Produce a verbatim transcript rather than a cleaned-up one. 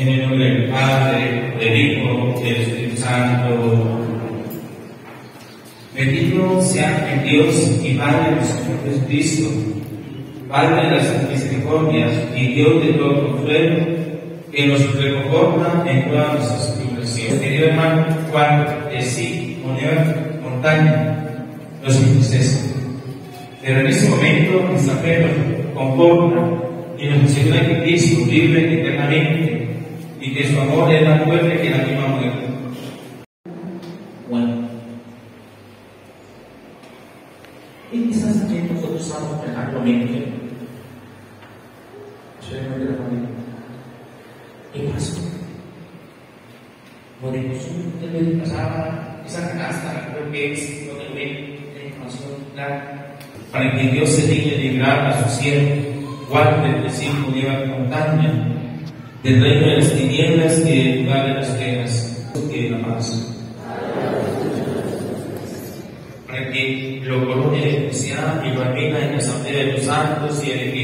En el nombre del Padre, del Hijo, del Espíritu Santo. Bendito sea el Dios y Padre de nuestro Señor Jesucristo, Padre de las misericordias y Dios de todo consuelo, que nos reconforta en todas nuestras tribulaciones. Querido hermano, cuando de sí o de montaña nos entristece. Pero en este momento nuestra fe nos conforta y nos asegura que Cristo vive eternamente y que su amor es más fuerte que la misma muerte. Bueno, y quizás también nosotros estamos pensando lo mismo. ¿Qué pasó? Por el consumo que le pasaba esa canasta, creo que es lo que ve la información clara, para que Dios se digne librar a su siervo, guarde de sí lleva montaña, del reino de las tinieblas y del lugar de las quejas, que la paz. Para que lo corone de especial y lo admita en la asamblea de los santos y el